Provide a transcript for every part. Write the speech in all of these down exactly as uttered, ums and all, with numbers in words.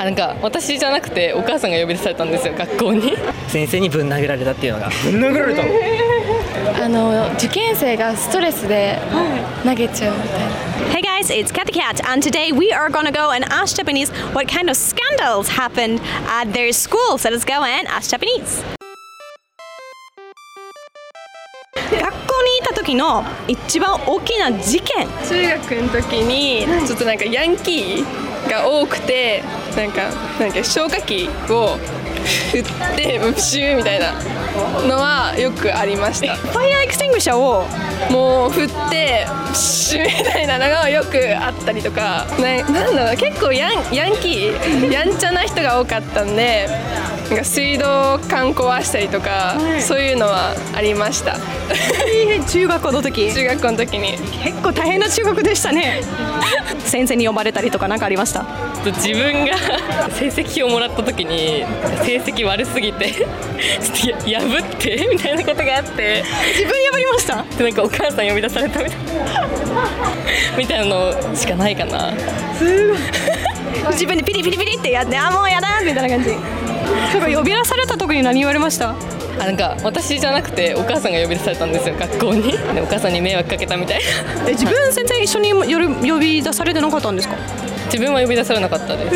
あ、なんか私じゃなくてお母さんが呼び出されたんですよ、学校に。 先生にぶん殴られたっていうのが。ぶん殴られたの？ あの受験生がストレスで投げちゃうみたいな。 Hey guys, it's Cat the Cat, and today we are gonna go and ask Japanese what kind of scandals happened at their school. So let's go and ask Japanese. 学校にいた時の一番大きな事件。 中学の時にちょっとなんかヤンキーが多くて、なんかなんか消火器を振ってプシューみたいなのはよくありました。 ファイアーエクスティングシャーをもう振ってプシューみたいなのがよくあったりとか、ななんだろう、結構ヤン、ヤンキーやんちゃな人が多かったんで、なんか水道管壊したりとか、はい、そういうのはありました。 中学校の時中学校の時に結構大変な中学でしたね。先生に呼ばれたりとか何かありました？ 自分が成績をもらった時に成績悪すぎてちょっと破ってみたいなことがあって、 自分破りました？ でなんかお母さん呼び出されたみたいなみたいなのしかないかな。 すごい自分でピリピリピリってやって、あもうやだみたいな感じ。それ呼び出された時に何言われました？ あ、なんか私じゃなくてお母さんが呼び出されたんですよ、学校に。でお母さんに迷惑かけたみたいな。 え、自分先生一緒に夜呼び出されてなかったんですか？ 自分は呼び出されなかったです。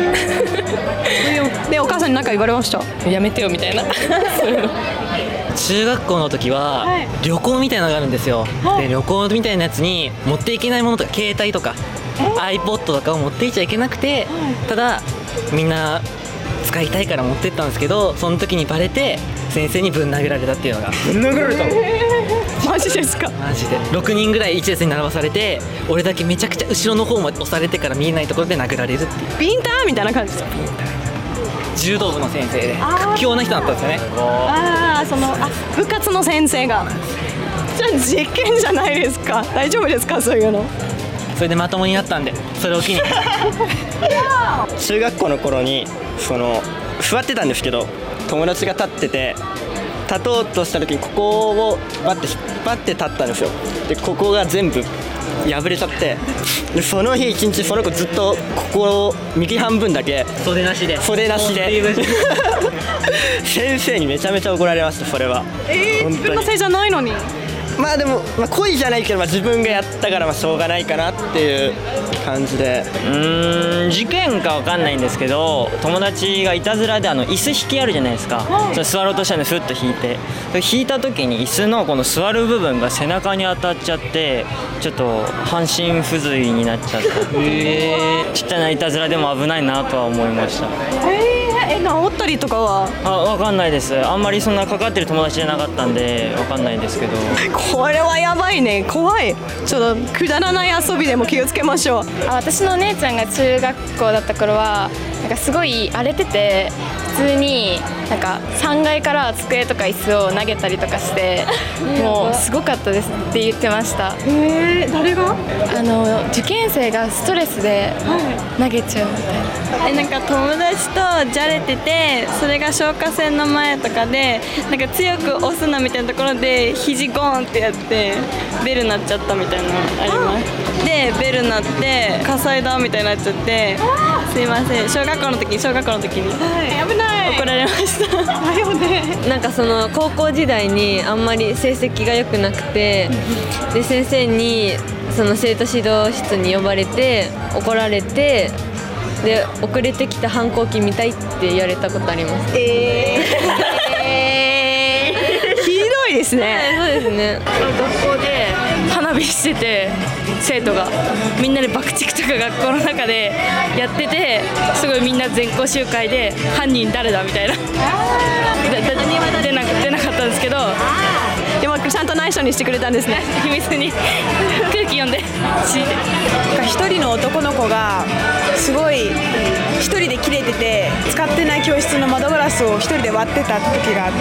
でお母さんに何か言われました？ やめてよみたいなそういうの。 中学校の時は旅行みたいなのがあるんですよ、はい、で旅行みたいなやつに持っていけないものとか携帯とか iPod とかを持っていっちゃいけなくて、ただみんな使いたいから持ってったんですけど、その時にバレて先生にぶん殴られたっていうのが。ぶん殴られたの？ マジですか？ マジでろくにんぐらい一列に並ばされて、俺だけめちゃくちゃ後ろの方まで押されてから見えないところで殴られるっていう。 ビンターみたいな感じですか？ 柔道部の先生で屈強な人だったんですよね。 ああ、そのあ部活の先生が。じゃあ実験じゃないですか？大丈夫ですか？そういうの。 それでまともになったんで、それを機に中学校の頃にその座ってたんですけど、友達が立ってて立とうとした時にここをバッて引っ張って立ったんですよ。でここが全部破れちゃって、でその日一日その子ずっとここを右半分だけ袖なしで袖なしで先生にめちゃめちゃ怒られました。それはえー、自分のせいじゃないのに。 まあでも、まあ、故意じゃないけど、まあ、自分がやったからまあしょうがないかなっていう感じで。 うーん事件かわかんないんですけど、友達がいたずらであの椅子引きあるじゃないですか、それ座ろうとしたのでふっと引いて、引いた時に椅子のこの座る部分が背中に当たっちゃって、ちょっと半身不随になっちゃったっていう、ちっちゃないたずらでも危ないなとは思いました。 えー、え治ったりとかは？ あ、わかんないです。あんまりそんなかかってる友達じゃなかったんでわかんないんですけど。 これはやばいね、怖い。ちょっとくだらない遊びでも気をつけましょう。 あ、私のお姉ちゃんが中学校だった頃はなんかすごい荒れてて、普通になんかさんがいから机とか椅子を投げたりとかしてもうすごかったですって言ってました。 えー、誰が？ あの受験生がストレスで投げちゃうみたいな。 えなんか友達とじゃれてて、それが消火栓の前とかでなんか強く押すなみたいなところで肘ゴーンってやってベル鳴っちゃったみたいなのあります。でベル鳴って火災だみたいになっちゃって、すいません、小学校の時に小学校の時に、はい、危ない怒られましただよね。 なんかその高校時代にあんまり成績が良くなくて、で先生にその生徒指導室に呼ばれて怒られて、で遅れてきた反抗期見たいって言われたことあります。 えー、えー、ひどいですね。 はい、そうですね。 学校で花火してて、生徒がみんなで爆竹とか学校の中でやってて、すごいみんな全校集会で犯人誰だみたいな出な出なかったんですけど、 でもちゃんと内緒にしてくれたんですね。 秘密に空気読んで敷いて。 一人の男の子がすごい一人でキレてて、使ってない教室の窓ガラスを一人で割ってた時があって、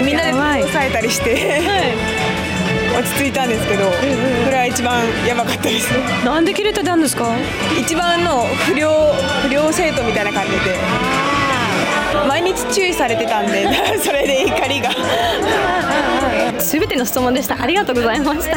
みんなで押さえたりして、落ち着いたんですけど、それは一番やばかったです。 なんでキレてたんですか？ 一番の不良不良生徒みたいな感じで、毎日注意されてたんでそれで怒りがすべての質問でした。ありがとうございました。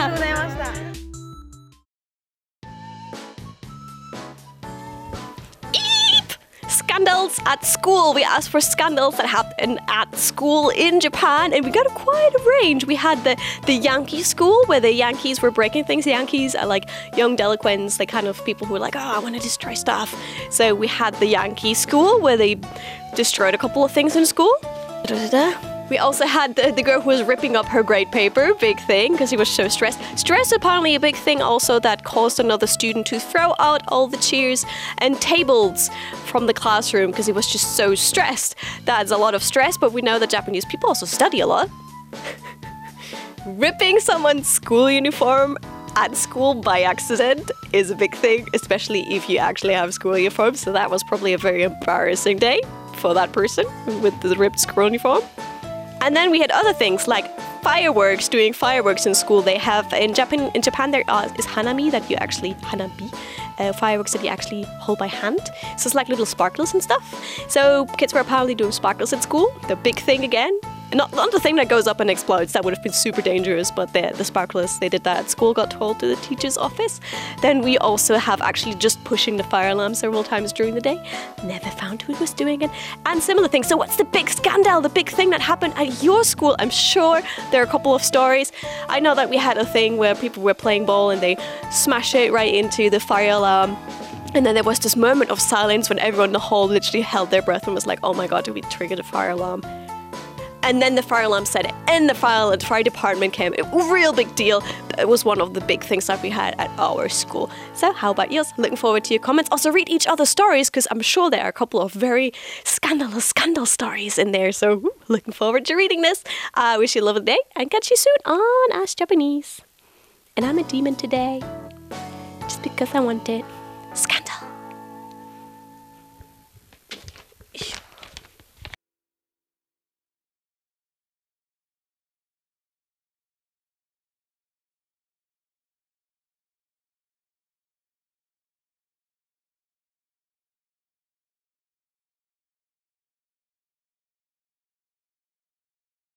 scandals at school. We asked for scandals that happened at school in Japan, and we got a quite a range. We had the, the Yankee school, where the Yankees were breaking things. The Yankees are like young delinquents, the kind of people who are like, oh, I want to destroy stuff. So we had the Yankee school, where they destroyed a couple of things in school. Da-da-da. We also had the, the girl who was ripping up her grade paper, big thing, because he was so stressed. Stress apparently a big thing also that caused another student to throw out all the chairs and tables from the classroom because he was just so stressed. That's a lot of stress, but we know that Japanese people also study a lot. Ripping someone's school uniform at school by accident is a big thing, especially if you actually have school uniform, so that was probably a very embarrassing day for that person with the ripped school uniform. And then we had other things like fireworks, doing fireworks in school. They have, in Japan, in Japan there uh, is hanami that you actually, hanabi, uh, fireworks that you actually hold by hand. So it's like little sparklers and stuff. So kids were apparently doing sparklers at school. The big thing again. Not, not the thing that goes up and explodes, that would have been super dangerous, but the, the sparklers, they did that at school, got told to the teacher's office. Then we also have actually just pushing the fire alarm several times during the day. Never found who was doing it. And similar things. So what's the big scandal, the big thing that happened at your school? I'm sure there are a couple of stories. I know that we had a thing where people were playing ball and they smashed it right into the fire alarm. And then there was this moment of silence when everyone in the hall literally held their breath and was like, oh my god, did we trigger the fire alarm? And then the fire alarm said it, and the fire, the fire department came. It was a real big deal. It was one of the big things that we had at our school. So how about yours? Looking forward to your comments. Also read each other's stories, because I'm sure there are a couple of very scandalous scandal stories in there. So woo, looking forward to reading this. I uh, wish you a lovely day, and catch you soon on Ask Japanese. And I'm a demon today, just because I want it. Scandal.